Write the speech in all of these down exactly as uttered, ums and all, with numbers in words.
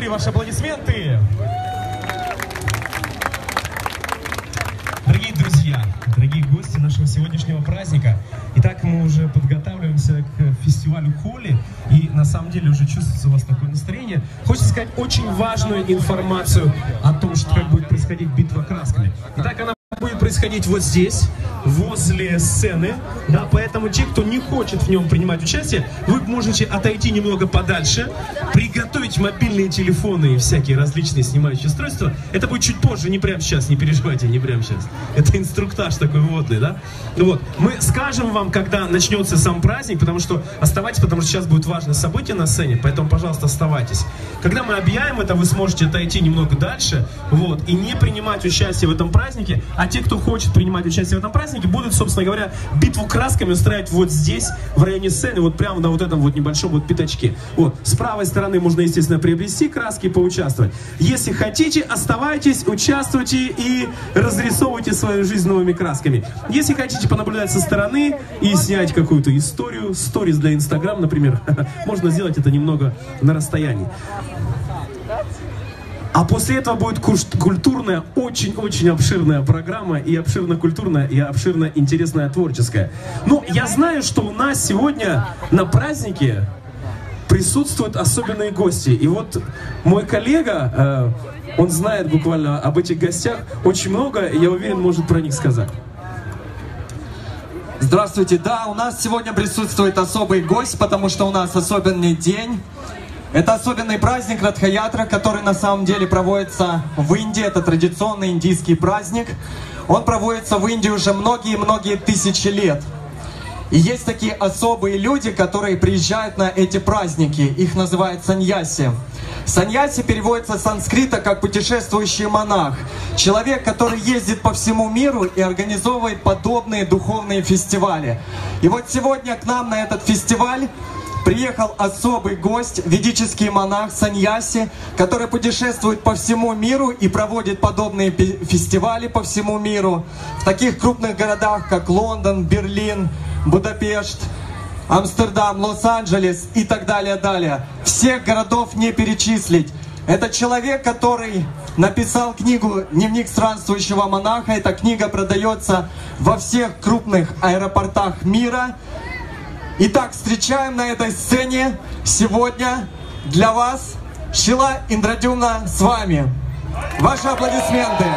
слышали ваши аплодисменты? Дорогие друзья, дорогие гости нашего сегодняшнего праздника, итак, мы уже подготавливаемся к фестивалю Холли, и на самом деле уже чувствуется у вас такое настроение. Хочется сказать очень важную информацию о том, что как будет происходить битва красками. Итак, она будет происходить вот здесь, возле сцены, да, поэтому те, кто не хочет в нем принимать участие, вы можете отойти немного подальше, приготовить мобильные телефоны и всякие различные снимающие устройства. Это будет чуть позже, не прямо сейчас, не переживайте, не прямо сейчас. Это инструктаж такой вводный, да. Вот, мы скажем вам, когда начнется сам праздник, потому что оставайтесь, потому что сейчас будет важное событие на сцене, поэтому, пожалуйста, оставайтесь. Когда мы объявим это, вы сможете отойти немного дальше, вот, и не принимать участие в этом празднике, а те, кто хочет принимать участие в этом празднике, будут, собственно говоря, битву красками устраивать вот здесь, в районе сцены, вот прямо на вот этом вот небольшом вот пятачке. Вот, с правой стороны можно, естественно, приобрести краски и поучаствовать. Если хотите, оставайтесь, участвуйте и разрисовывайте свою жизнь новыми красками. Если хотите понаблюдать со стороны и снять какую-то историю, сторис для Инстаграм, например, можно сделать это немного на расстоянии. А после этого будет культурная, очень-очень обширная программа, и обширно-культурная, и обширно-интересная, творческая. Ну, я знаю, что у нас сегодня на празднике присутствуют особенные гости. И вот мой коллега, э, он знает буквально об этих гостях очень много, и я уверен, может про них сказать. Здравствуйте, да, у нас сегодня присутствует особый гость, потому что у нас особенный день. Это особенный праздник Радха-ятра, который на самом деле проводится в Индии. Это традиционный индийский праздник. Он проводится в Индии уже многие-многие тысячи лет. И есть такие особые люди, которые приезжают на эти праздники. Их называют саньяси. Саньяси переводится с санскрита как путешествующий монах. Человек, который ездит по всему миру и организовывает подобные духовные фестивали. И вот сегодня к нам на этот фестиваль приехал особый гость, ведический монах саньяси, который путешествует по всему миру и проводит подобные фестивали по всему миру в таких крупных городах, как Лондон, Берлин, Будапешт, Амстердам, Лос-Анджелес и так далее, далее. Всех городов не перечислить. Это человек, который написал книгу «Дневник странствующего монаха». Эта книга продается во всех крупных аэропортах мира. Итак, встречаем на этой сцене сегодня для вас Шила Индрадюмна с вами. Ваши аплодисменты.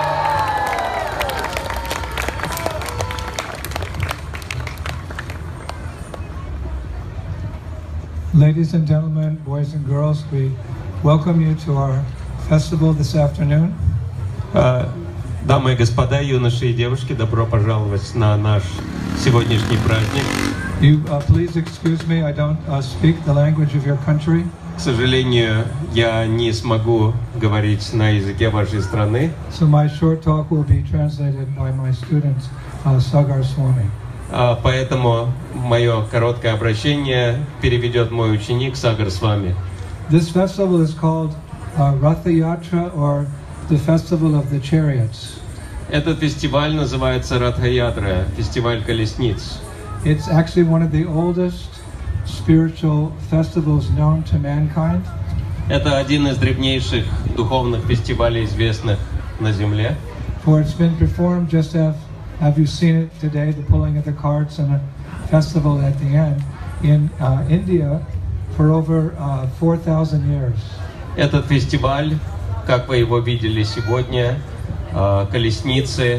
Ladies and gentlemen, boys and girls, we welcome you to our festival this afternoon. Uh, дамы и господа, юноши и девушки, добро пожаловать на наш сегодняшний праздник. You uh, please excuse me, I don't uh, speak the language of your country. К сожалению, я не смогу говорить на языке вашей страны. So my short talk will be translated by my student, uh, Sagar Swami. Uh, поэтому мое короткое обращение переведет мой ученик Сагар Свами. This festival is called uh, Ratha-yatra, or the Festival of the Chariots. Этот фестиваль называется Радха-ятра, фестиваль колесниц. It's actually one of the oldest spiritual festivals known to mankind. Это один из древнейших духовных фестивалей, известных на Земле. For it's been performed just as have you seen it today, the pulling of the carts and a festival at the end in uh, India for over uh, four thousand years. Этот фестиваль, как вы его видели сегодня, колесницы,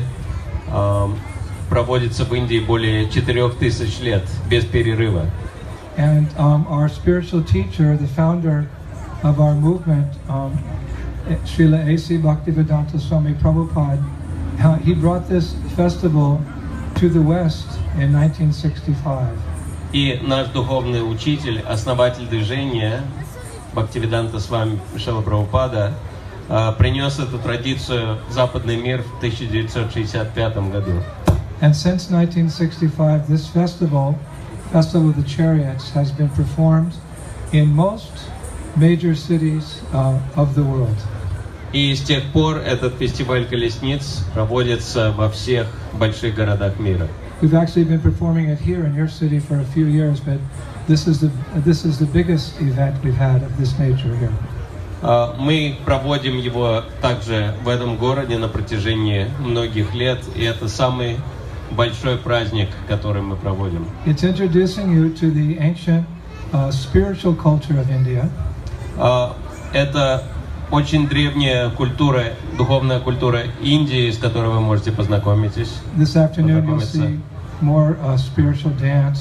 проводится в Индии более четырех тысяч лет без перерыва. And um, our spiritual teacher, the founder of our movement, um, Srila A C Bhaktivedanta Swami Prabhupada, uh, he brought this festival to the West in nineteen sixty-five. И наш духовный учитель, основатель движения Бхактивиданта Свами Шрила Прабхупада, принес эту традицию в западный мир в тысяча девятьсот шестьдесят пятом году. And since nineteen sixty-five, this festival, Festival of the Chariots, has been performed in most major cities uh, of the world. И с тех пор этот фестиваль колесниц проводится во всех больших городах мира. We've actually been performing it here in your city for a few years, but this is the this is the biggest event we've had of this nature here. Мы проводим его также в этом городе на протяжении многих лет, и это самый большой праздник, который мы проводим. It's introducing you to the ancient uh, spiritual culture of India. Это очень древняя культура, духовная культура Индии, с которой вы можете познакомитесь. This afternoon you'll see more uh, spiritual dance.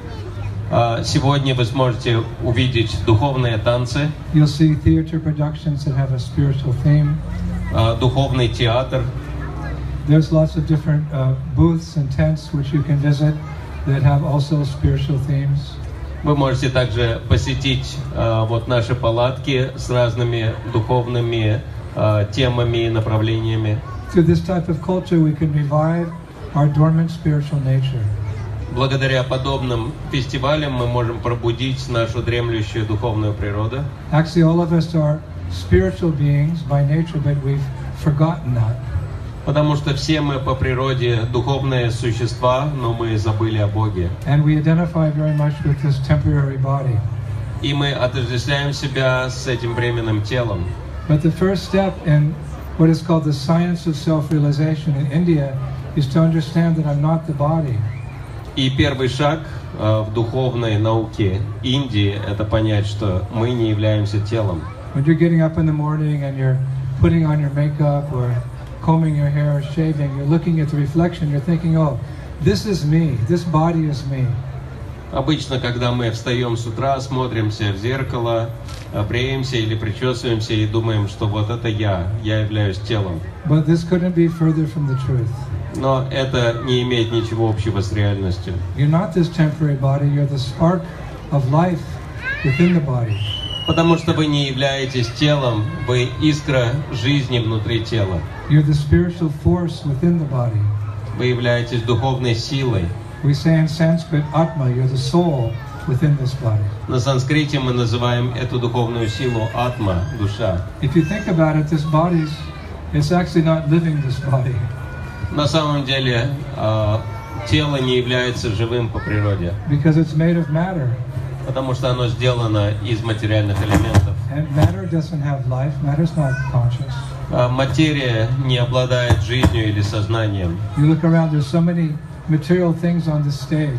Сегодня вы сможете увидеть духовные танцы. You'll see theater productions that have a spiritual theme. Духовный театр. There's lots of different uh, booths and tents which you can visit that have also spiritual themes. Вы можете также посетить uh, вот наши палатки с разными духовными uh, темами и направлениями. Through this type of culture we can revive our dormant spiritual nature. Благодаря подобным фестивалям мы можем пробудить нашу дремлющую духовную природу. Actually, all of us are spiritual beings by nature, but we've forgotten that. Потому что все мы по природе духовные существа, но мы забыли о Боге. And we identify very much with this temporary body. И мы отождествляем себя с этим временным телом. But the first step in what is called the science of self-realization in India is to understand that I'm not the body. И первый шаг uh, в духовной науке Индии – это понять, что мы не являемся телом. When you're getting up in the morning and you're putting on your makeup or combing your hair or shaving, you're looking at the reflection, you're thinking, oh, this is me, this body is me. Обычно, когда мы встаем с утра, смотримся в зеркало, бреемся или причесываемся и думаем, что вот это я, я являюсь телом. But this couldn't be further from the truth. Но это не имеет ничего общего с реальностью. You're not this temporary body, you're the spark of life within the body. Потому что вы не являетесь телом, вы искра жизни внутри тела. You're the spiritual force within the body. Вы являетесь духовной силой. We say in Sanskrit, Atma, you're the soul within this body. На санскрите мы называем эту духовную силу атма, душа. If you think about it, this body, it's actually not living this body. На самом деле тело не является живым по природе. Because it's made of matter. Потому что оно сделано из материальных элементов. And matter doesn't have life. Matter's not conscious. Материя не обладает жизнью или сознанием. You look around, there's so many material things on this stage.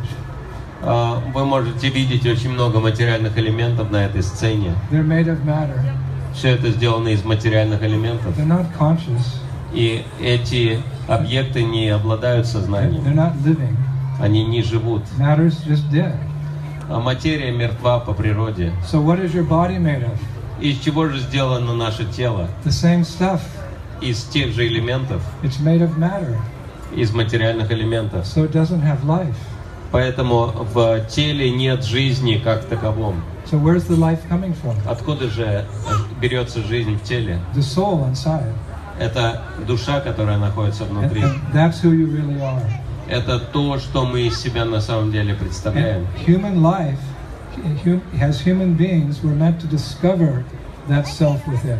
Вы можете видеть очень много материальных элементов на этой сцене. They're made of matter. Все это сделано из материальных элементов. They're not conscious. И эти объекты не обладают сознанием. They're not living. Они не живут. Matter's just dead. А материя мертва по природе. So what is your body made of? Из чего же сделано наше тело? The same stuff. Из тех же элементов. It's made of matter. Из материальных элементов. So it doesn't have life. Поэтому в теле нет жизни как таковом. So where's the life coming from? Откуда же берется жизнь в теле? The soul inside. Это душа, которая находится внутри. And, and that's who you really are. Это то, что мы из себя на самом деле представляем. And human life, as human beings, we're meant to discover that self within.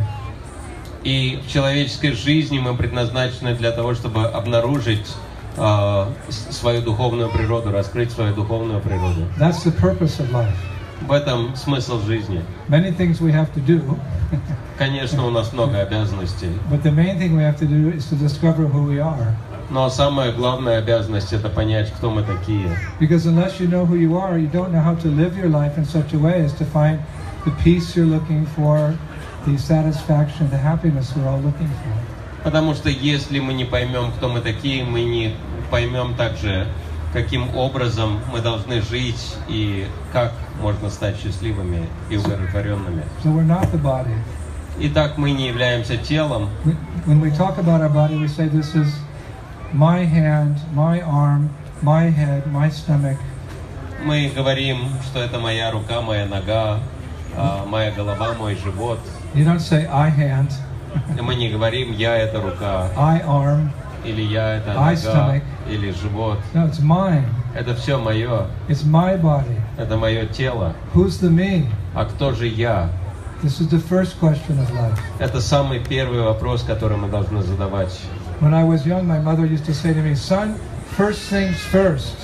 И в человеческой жизни мы предназначены для того, чтобы обнаружить э, свою духовную природу, раскрыть свою духовную природу. That's the purpose of life. В этом смысл жизни. Many things we have to do. Конечно, у нас много обязанностей. But the main thing we have to do is to discover who we are. Но самая главная обязанность — это понять, кто мы такие. Because unless you know who you are, you don't know how to live your life in such a way as to find the peace you're looking for, the satisfaction, the happiness we're all looking for. Потому что если мы не поймем, кто мы такие, мы не поймем также, каким образом мы должны жить и как можно стать счастливыми и удовлетворенными. So we're not the body. Итак, мы не являемся телом. When we talk about our body, we say this is my hand, my arm, my head, my stomach. Мы говорим, что это моя рука, моя нога, моя голова, мой живот. You don't say I hand. Мы не говорим я это рука. I arm. Или я это I нога. stomach. Или живот. No, it's mine. Это все мое. It's my body. Это мое тело. Who's the me? А кто же я? This is the first question of life. Это самый первый вопрос, который мы должны задавать. When I was young, my mother used to say to me, "Son, first things first."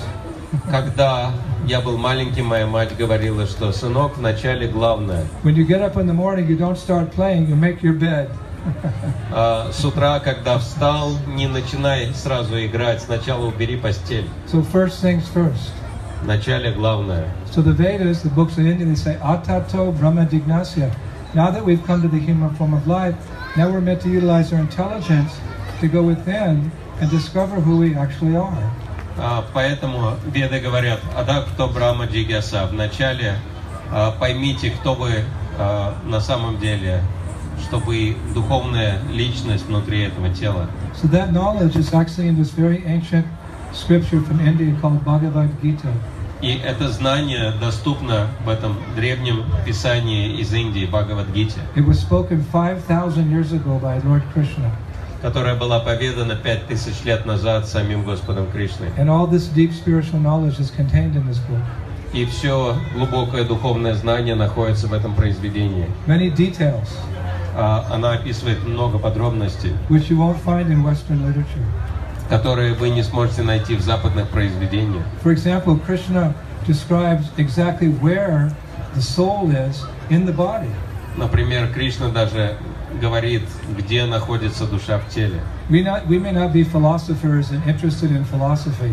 Когда я был маленьким, моя мать говорила, что сынок, вначале главное. When you get up in the morning, you don't start playing, you make your bed. А, с утра, когда встал, не начинай сразу играть, сначала убери постель. So first things first. Вначале главное. So the Vedas, the books of India, they say, Atato Brahma Jignasya. Now that we've come to the human form of life, now we're meant to utilize our intelligence to go within and discover who we actually are. А, поэтому Веды говорят, Адакто Брахма Джигьяса. Вначале а, поймите, кто вы а, на самом деле, что вы духовная личность внутри этого тела. So that knowledge is actually in this very ancient scripture from India called Bhagavad Gita. И это знание доступно в этом древнем писании из Индии, Бхагавад-гите, It was spoken five thousand years ago by Lord Krishna. которая была поведана пять тысяч лет назад самим Господом Кришной. And all this deep spiritual knowledge is contained in this book. И все глубокое духовное знание находится в этом произведении. Many details, А, Она описывает много подробностей, which you won't find in Western literature. которые вы не сможете найти в западных произведениях. For example, Krishna describes exactly where the soul is in the body. Например, Кришна даже говорит, где находится душа в теле. We, not, we may not be philosophers and interested in philosophy,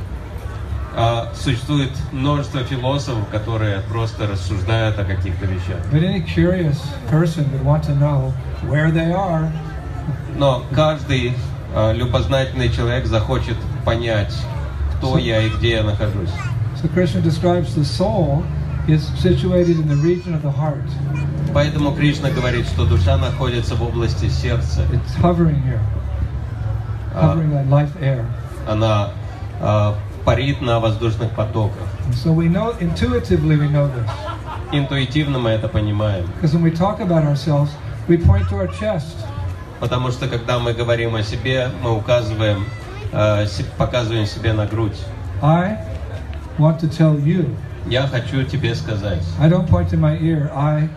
А, Существует множество философов, которые просто рассуждают о каких-то вещах. but any curious person would want to know where they are. Но каждый а, любознательный человек захочет понять, кто я и где я нахожусь. So Krishna describes the soul is situated in the region of the heart. Поэтому Кришна говорит, что душа находится в области сердца. It's hovering here, hovering on life air. Она а, парит на воздушных потоках. And so we know, intuitively we know this. Интуитивно мы это понимаем. Because when we talk about ourselves, we point to our chest. Потому что когда мы говорим о себе, мы указываем, а, се- показываем себе на грудь. I want to tell you. Я хочу тебе сказать. I don't point to my ear. I,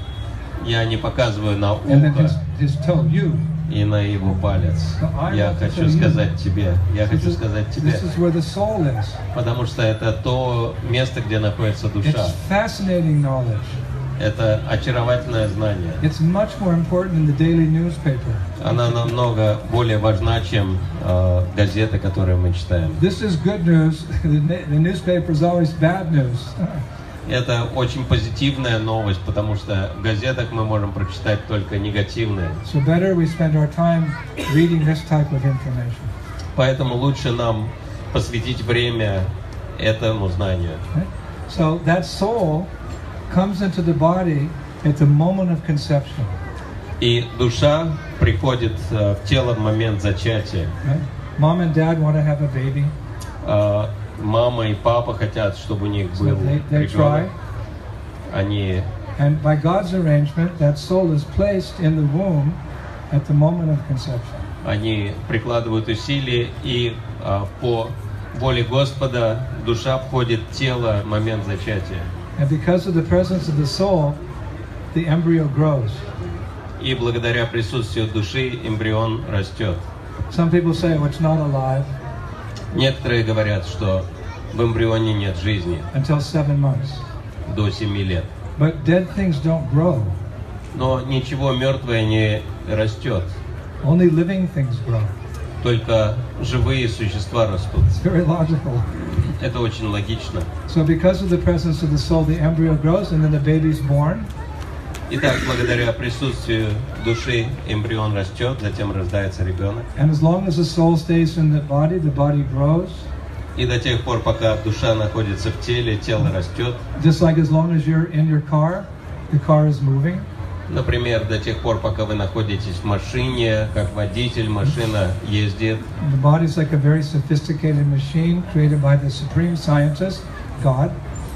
Я не показываю на and then his, ухо his toe, you. и на его палец. Я хочу сказать тебе. Я хочу сказать тебе. This is where the soul is. Потому что это то место, где находится душа. It's fascinating knowledge. Это очаровательное знание. It's much more important than the daily newspaper. Она намного более важна, чем э, газеты, которые мы читаем. This is good news. The, na- the newspaper is always bad news. Это очень позитивная новость, потому что в газетах мы можем прочитать только негативное. So better we spend our time reading this type of information. Поэтому лучше нам посвятить время этому знанию. Right? So that soul comes into the body at the moment of conception. И душа приходит э, в тело в момент зачатия. Right? Mom and dad want to have a baby. Э, мама и папа хотят, чтобы у них So был they, they try. ребенок. Они And by God's arrangement, that soul is placed in the womb at the moment of conception. Они прикладывают усилия, и а, по воле Господа душа входит в тело в момент зачатия. And because of the presence of the soul, the embryo grows. И благодаря присутствию души эмбрион растет. Some people say, oh, it's not alive Некоторые говорят, что в эмбрионе нет жизни until seven months. до семи лет. But dead things don't grow. Но ничего мертвое не растет. Only living things grow. Только живые существа растут. It's very logical. Это очень логично. So because of the presence of the soul, the embryo grows and then the baby's born. Итак, благодаря присутствию души эмбрион растет, затем рождается ребенок. And as long as the soul stays in the body, the body grows. И до тех пор, пока душа находится в теле, тело растет. Just like as long as you're in your car, the car is moving. Например, до тех пор, пока вы находитесь в машине, как водитель, машина ездит. The body is like a very sophisticated machine created by the supreme scientist, God.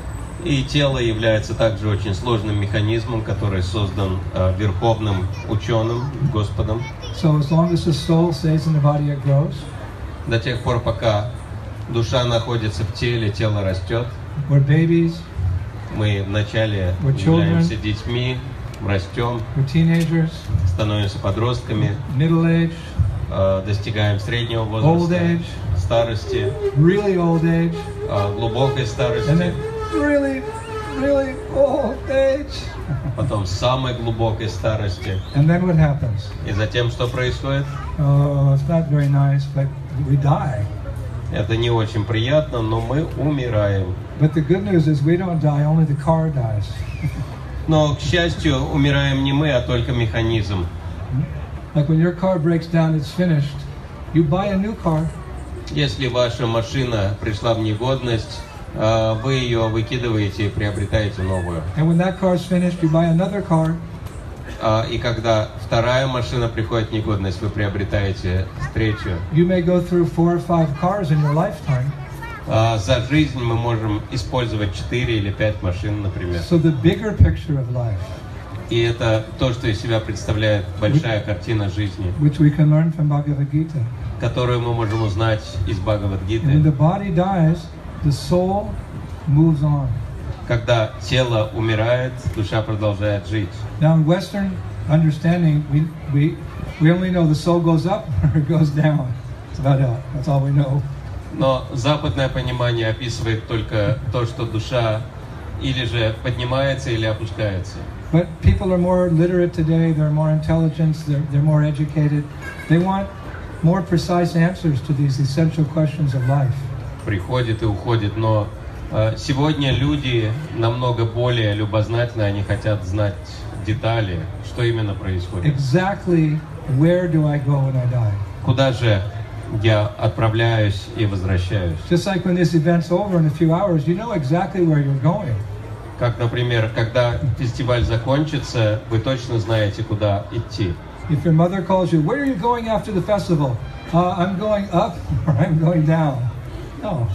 И тело является также очень сложным механизмом, который создан э, верховным ученым, Господом. So as long as the soul stays in the body, it grows. До тех пор, пока душа находится в теле, тело растет. We're babies, Мы вначале We're являемся детьми, растем, we're teenagers, становимся подростками, middle age, э, достигаем среднего old возраста, age, старости, really old age, а, глубокой and старости, then really, really old age. потом самой глубокой старости. And then what happens? И затем что происходит? Oh, it's not very nice, but we die. Это не очень приятно, но мы умираем. But the good news is we don't die, only the car dies. Но, к счастью, умираем не мы, а только механизм. Like when your car breaks down, it's finished. You buy a new car. Если ваша машина пришла в негодность, а, вы ее выкидываете и приобретаете новую. And when that car's finished, you buy another car. А, И когда вторая машина приходит в негодность, вы приобретаете третью. You may go through four or five cars in your lifetime. А, За жизнь мы можем использовать четыре или пять машин, например. So the bigger picture of life, И это то, что из себя представляет большая картина жизни, which we can learn from Bhagavad Gita. которую мы можем узнать из And when Бхагавад-гиты. the body dies, the soul moves on. Когда тело умирает, душа продолжает жить. Now in Western understanding, we, we, we only know the soul goes up or it goes down. That's about it. That's all we know. Но западное понимание описывает только то, что душа или же поднимается, или опускается. But people are more literate today, they're more intelligent, they're, they're more educated. They want more precise answers to these essential questions of life. Приходит и уходит, но э, сегодня люди намного более любознательны, они хотят знать детали, что именно происходит. Exactly where do I go when I die? Куда же я отправляюсь и возвращаюсь? Just like when this event's over in a few hours, you know exactly where you're going. Как, например, когда фестиваль закончится, вы точно знаете, куда идти. If your mother calls you, where are you going after the festival? Uh, I'm going up or I'm going down. No.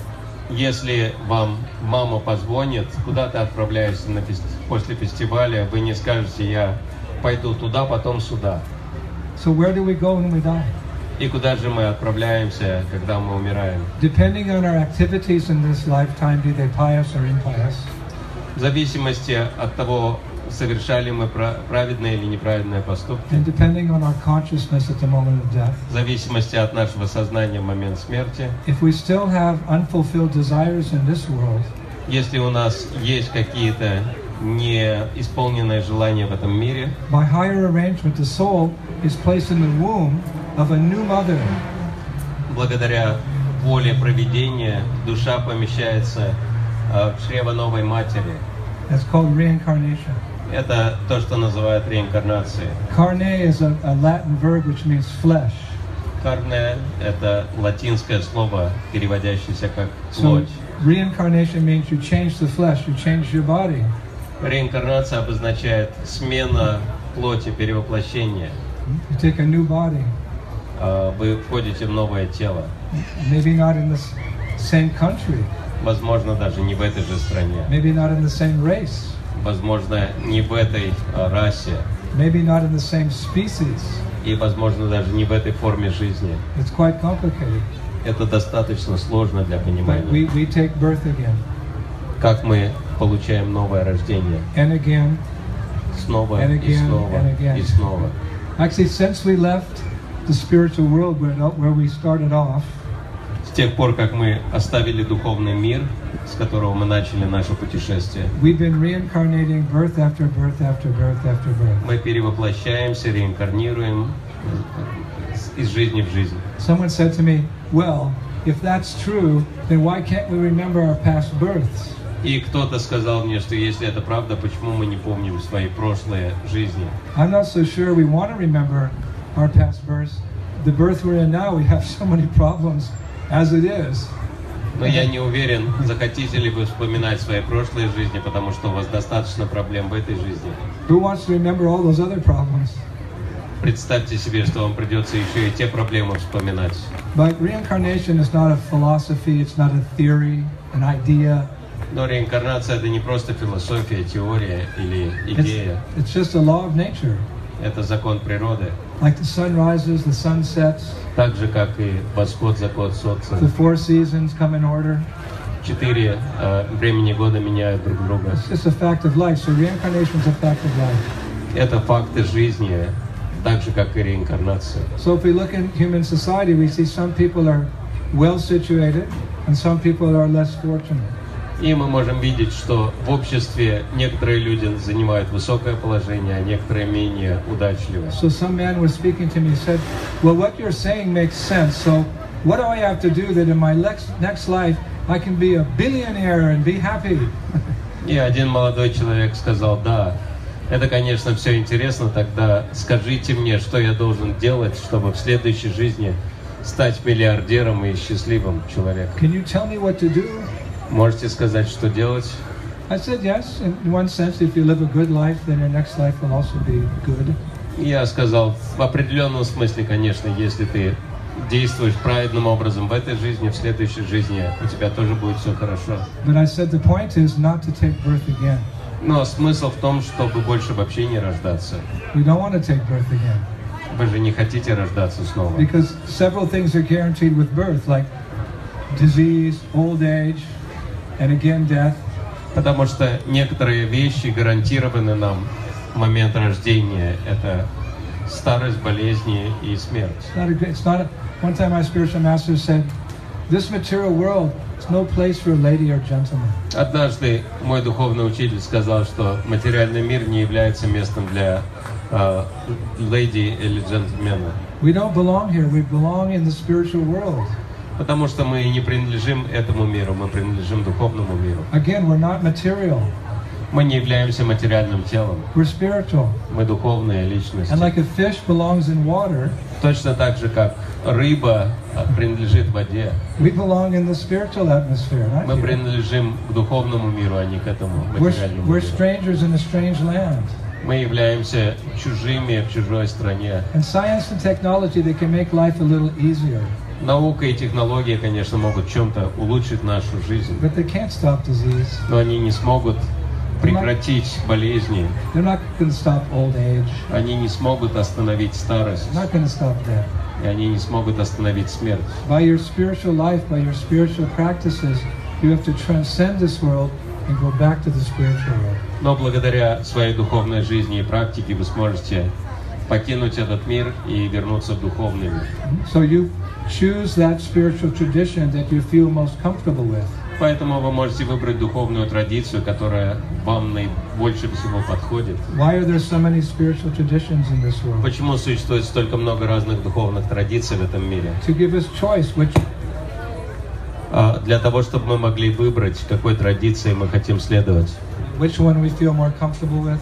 Если вам мама позвонит, куда ты отправляешься на фест... после фестиваля, вы не скажете, я пойду туда, потом сюда. So where do we go when we die? И куда же мы отправляемся, когда мы умираем? Depending on our activities in this lifetime, be they pious or impious, В зависимости от того, совершали мы праведные или неправедные поступки, and depending on our consciousness at the moment of death, в зависимости от нашего сознания в момент смерти, if we still have unfulfilled desires in this world, если у нас есть какие-то неисполненные желания в этом мире, by higher arrangement, the soul is placed in the womb of a new mother. благодаря воле провидения, душа помещается э, в чрево новой матери. That's called reincarnation. Это то, что называют реинкарнацией. Carne is a, a Latin verb which means flesh. Карне – это латинское слово, переводящееся как So плоть. reincarnation means you change the flesh, you change your body. Реинкарнация обозначает смена плоти, перевоплощение. You take a new body, А, Вы входите в новое тело. maybe not in the s- same country, Возможно, даже не в этой же стране. maybe not in the same race, Возможно, не в этой а, расе. maybe not in the same species. И, возможно, даже не в этой форме жизни. It's quite complicated. Это достаточно сложно для But понимания. we, we take birth again Как мы получаем новое рождение. and again. Снова And и again, снова and again. и снова. Actually, since we left the spiritual world where, where we started off, С тех пор, как мы оставили духовный мир, с которого мы начали наше путешествие, we've been reincarnating birth after birth after birth after birth. мы перевоплощаемся, реинкарнируем из жизни в жизнь. Someone said to me, well, if that's true, then why can't we remember our past births? И кто-то сказал мне, что если это правда, почему мы не помним свои прошлые жизни? I'm not so sure we want to remember our past births. The birth we're in now, we have so many problems as it is. Но я не уверен, захотите ли вы вспоминать свои прошлые жизни, потому что у вас достаточно проблем в этой жизни. Who wants to remember all those other problems? Представьте себе, что вам придется еще и те проблемы вспоминать. But reincarnation is not a philosophy, it's not a theory, an idea. Но реинкарнация — это не просто философия, теория или It's, идея. it's just a law of nature. Это закон природы. Like the sun rises, the sun sets, Так же, как и восход, заход солнца. the four seasons come in order. Четыре э, времени года меняют друг друга. It's just a fact of life. So reincarnation is a fact of life. Это факты жизни, так же, как и реинкарнация. So if we look in human society, we see some people are well situated, and some people are less fortunate. И мы можем видеть, что в обществе некоторые люди занимают высокое положение, а некоторые менее удачливые. So some man was speaking to me, said, well, what you're saying makes sense, so what do I have to do that in my next, next life I can be a billionaire and be happy? И один молодой человек сказал: да, это, конечно, все интересно, тогда скажите мне, что я должен делать, чтобы в следующей жизни стать миллиардером и счастливым человеком. Can you tell me what to do? Можете сказать, что делать? I said yes. In one sense, if you live a good life, then your next life will also be good. Я сказал, в определенном смысле, конечно, если ты действуешь праведным образом в этой жизни, в следующей жизни у тебя тоже будет все хорошо. But I said the point is not to take birth again. Но смысл в том, чтобы больше вообще не рождаться. We don't want to take birth again. Вы же не хотите рождаться снова. Because several things are guaranteed with birth, like disease, old age, and again death. Потому что некоторые вещи гарантированы нам в момент рождения. Это старость, болезни и смерть. It's not a good, it's not a, one time my spiritual master said, this material world is no place for a lady or gentleman. Однажды мой духовный учитель сказал, что материальный мир не является местом для uh, леди или джентльмена. We don't belong here, we belong in the spiritual world. Потому что мы не принадлежим этому миру, мы принадлежим духовному миру. Again, we're not material. Мы не являемся материальным телом. We're spiritual. Мы духовные личности. And like a fish belongs in water, Точно так же, как рыба принадлежит воде. we belong in the spiritual atmosphere, not Мы here. принадлежим к духовному миру, а не к этому We're, материальному we're миру. strangers in a strange land. Мы являемся чужими в чужой стране. And science and technology, they can make life a little easier, Наука и технология, конечно, могут в чем-то улучшить нашу жизнь, but they can't stop disease. но они не смогут прекратить болезни, They're not going to stop old age. они не смогут остановить старость, They're not going to stop death. и они не смогут остановить смерть. By your spiritual life, by your spiritual practices, you have to transcend this world and go back to the spiritual world. Но благодаря своей духовной жизни и практике вы сможете покинуть этот мир и вернуться в духовный мир. So you choose that spiritual tradition that you feel most comfortable with. Поэтому вы можете выбрать духовную традицию, которая вам наибольше всего подходит. Why are there so many spiritual traditions in this world? Почему существует столько много разных духовных традиций в этом мире? To give us choice, which А, Для того, чтобы мы могли выбрать, какой традиции мы хотим следовать. which one we feel more comfortable with.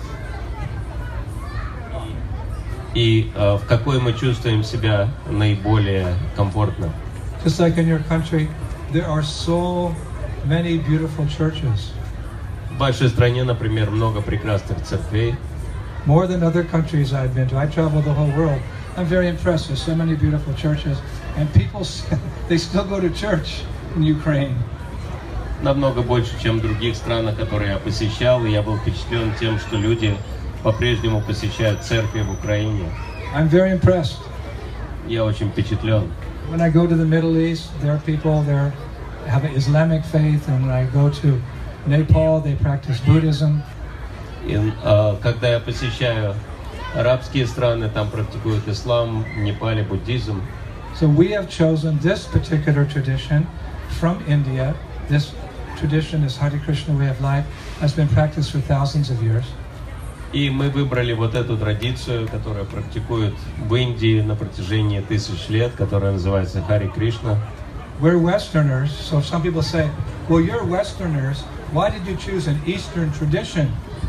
И а, в какой мы чувствуем себя наиболее комфортно. Just like in your country, there are so many beautiful churches, В вашей стране, например, много прекрасных церквей. more than other countries I've been to. I travel the whole world. I'm very impressed. There's so many beautiful churches, and people they still go to church in Ukraine. Намного больше, чем в других странах, которые я посещал. И я был впечатлен тем, что люди по-прежнему посещают церкви в Украине. I'm very impressed. Я очень впечатлен. When I go to the Middle East, there are people there have an Islamic faith, and when I go to Nepal, they practice Buddhism. И, а, когда я посещаю арабские страны, там практикуют ислам, в Непале буддизм. So we have chosen this particular tradition from India. This tradition, this Hare Krishna way of life, has been practiced for thousands of years. И мы выбрали вот эту традицию, которую практикуют в Индии на протяжении тысяч лет, которая называется Хари Кришна. We're Westerners, so some people say, well, you're Westerners, why did you choose an Eastern tradition?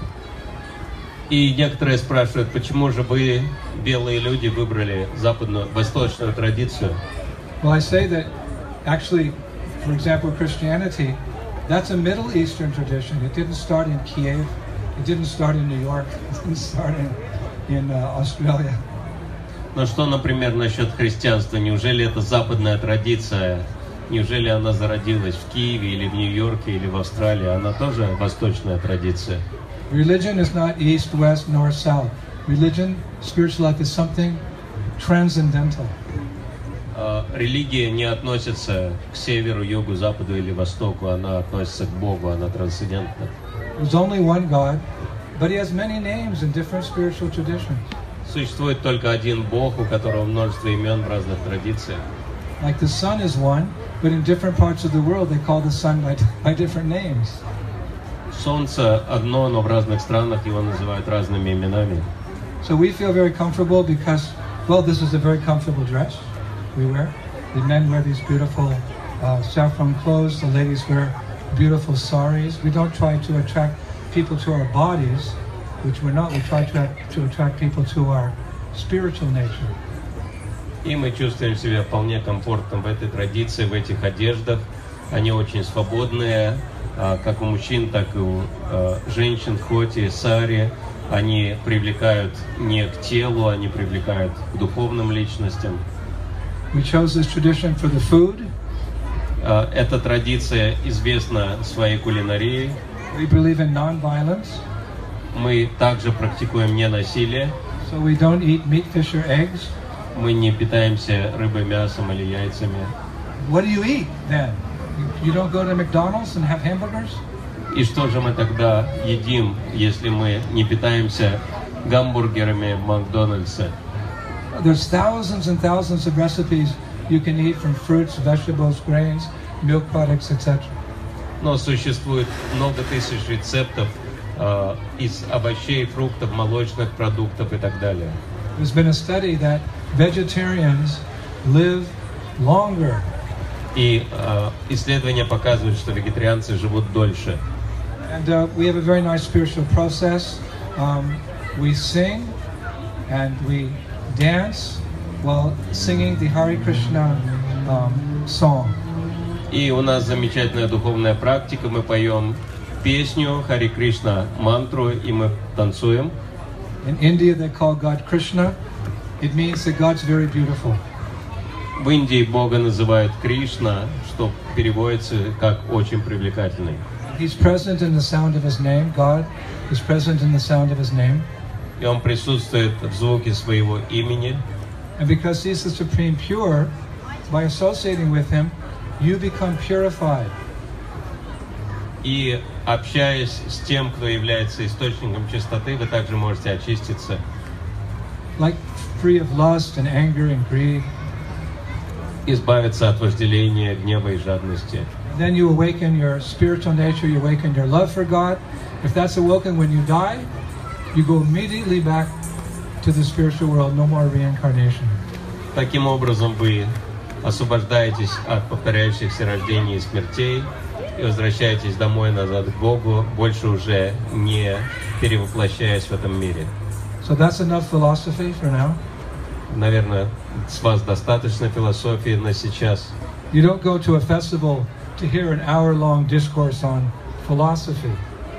И некоторые спрашивают, почему же вы, белые люди, выбрали западную, восточную традицию? Well, I say that actually, for example, Christianity, that's a Middle Eastern tradition. It didn't start in Kiev, it didn't start in New York, it didn't start in, in uh, Australia. Но что, например, насчет христианства? Неужели это западная традиция? Неужели она зародилась в Киеве или в Нью-Йорке или в Австралии? Она тоже восточная традиция. Religion is not east, west, nor south. Religion, spiritual life is something transcendental. А, Религия не относится к северу, югу, западу или востоку. Она относится к Богу, она трансцендентна. There's only one God, but He has many names in different spiritual traditions. Существует только один Бог, у которого множество имен в разных традициях. Like the sun is one, but in different parts of the world they call the sun by, by different names. Солнце одно, но в разных странах его называют разными именами. So we feel very comfortable because, well, this is a very comfortable dress we wear. The men wear these beautiful uh, saffron clothes. The ladies wear beautiful saris. We don't try to attract people to our bodies, which we're not. We try to, to attract people to our spiritual nature. И мы чувствуем себя вполне комфортно в этой традиции, в этих одеждах. Они очень свободные, как у мужчин, так и у женщин, хоть и сари. Они привлекают не к телу, они привлекают к духовным личностям. We chose this tradition for the food. Эта традиция известна своей кулинарией. We believe in non-violence. Мы также практикуем ненасилие. So we don't eat meat, fish, or eggs. Мы не питаемся рыбой, мясом или яйцами. What do you eat then? You don't go to McDonald's and have hamburgers? И что же мы тогда едим, если мы не питаемся гамбургерами в Макдональдсе? There's thousands and thousands of recipes you can eat from fruits, vegetables, grains, milk products, et cetera. Но существует много тысяч рецептов э, из овощей, фруктов, молочных продуктов и так далее. There's been a study that vegetarians live longer. И э, исследования показывают, что вегетарианцы живут дольше. And uh, we have a very nice spiritual process. Um, we sing and we dance while singing the Hare Krishna um, song. И у нас замечательная духовная практика. Мы поем песню Харе Кришна, мантру, и мы танцуем. In India they call God Krishna. It means that God's very beautiful. В Индии Бога называют Кришна, что переводится как очень привлекательный. He's present in the sound of His name. God is present in the sound of His name. И Он присутствует в звуке своего имени. And because He's the Supreme Pure, by associating with Him, you become purified. И общаясь с тем, кто является источником чистоты, вы также можете очиститься. Like free of lust and anger and greed. Избавиться от вожделения, гнева и жадности. Then you awaken your spiritual nature, you awaken your love for God. If that's awoken when you die, you go immediately back to the spiritual world, no more reincarnation. Таким образом, вы освобождаетесь от повторяющихся рождений и смертей и возвращаетесь домой назад к Богу, больше уже не перевоплощаясь в этом мире. So that's enough philosophy for now. Наверное, с вас достаточно философии на сейчас. You don't go to a festival to hear an hour-long discourse on philosophy.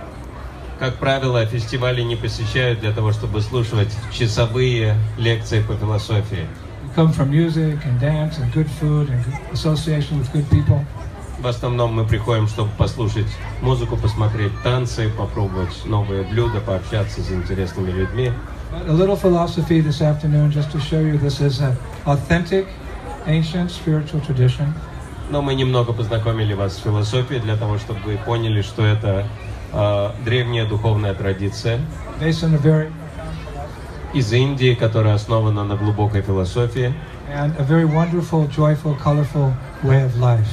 Как правило, фестивали не посещают для того, чтобы слушать часовые лекции по философии. You come for music and dance and good food and association with good people. В основном мы приходим, чтобы послушать музыку, посмотреть танцы, попробовать новые блюда, пообщаться с интересными людьми. But a little philosophy this afternoon, just to show you this is an authentic, ancient spiritual tradition. Но мы немного познакомили вас с философией для того, чтобы вы поняли, что это э, древняя духовная традиция Based on a very из Индии, которая основана на глубокой философии and a very wonderful, joyful, colorful way of life.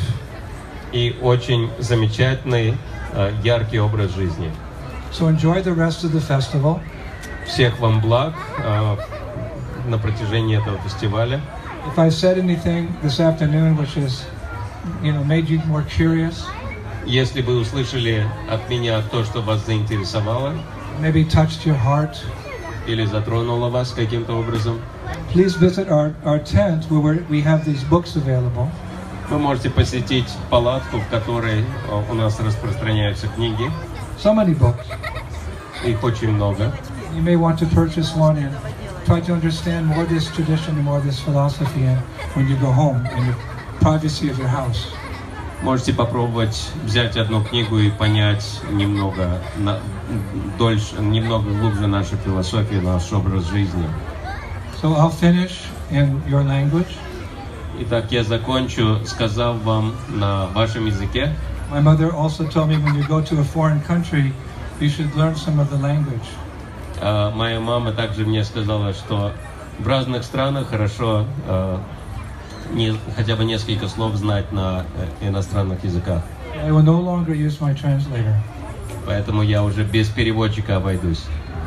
и очень замечательный, э, яркий образ жизни. So enjoy the rest of the festival. Всех вам благ э, на протяжении этого фестиваля. If I said anything this afternoon which is, you know, made you more curious, Если вы услышали от меня то, что вас заинтересовало maybe touched your heart, или затронуло вас каким-то образом, please visit our, our tent where we're, we have these books available. вы можете посетить палатку, в которой э, у нас распространяются книги. So many books. Их очень много. You may want to purchase one and try to understand more this tradition and more this philosophy and when you go home in the privacy of your house. Можете попробовать взять одну книгу и понять немного на, дольше, немного глубже нашу философию, наш образ жизни. So I'll finish in your language. Итак, я закончу, сказав вам на вашем языке. My mother also told me when you go to a foreign country, you should learn some of the language. Uh, моя мама также мне сказала, что в разных странах хорошо uh, не, хотя бы несколько слов знать на э, иностранных языках. I will no longer use my translator. Поэтому я уже без переводчика обойдусь.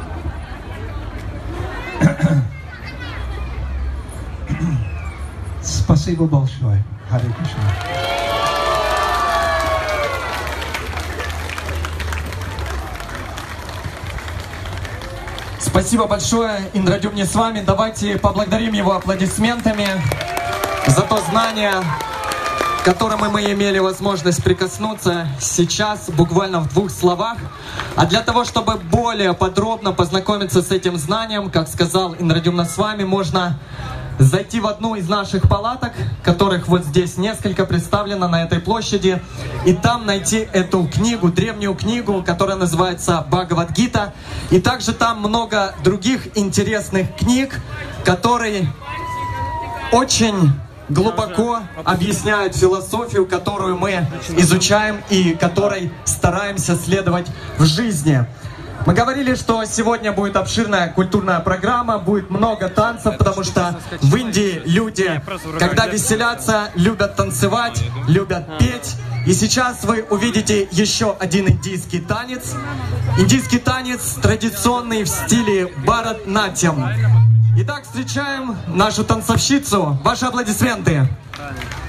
Спасибо большое. Харе Кришна. Спасибо большое, Индрадюм не с вами. Давайте поблагодарим его аплодисментами за то знание, к которому мы имели возможность прикоснуться сейчас, буквально в двух словах. А для того, чтобы более подробно познакомиться с этим знанием, как сказал Индрадюм с вами, можно зайти в одну из наших палаток, которых вот здесь несколько представлено на этой площади, и там найти эту книгу, древнюю книгу, которая называется «Бхагавад-гита». И также там много других интересных книг, которые очень глубоко объясняют философию, которую мы изучаем и которой стараемся следовать в жизни. Мы говорили, что сегодня будет обширная культурная программа, будет много танцев, потому что в Индии люди, когда веселятся, любят танцевать, любят петь. И сейчас вы увидите еще один индийский танец. Индийский танец традиционный в стиле Бхаратнатьям. Итак, встречаем нашу танцовщицу. Ваши аплодисменты.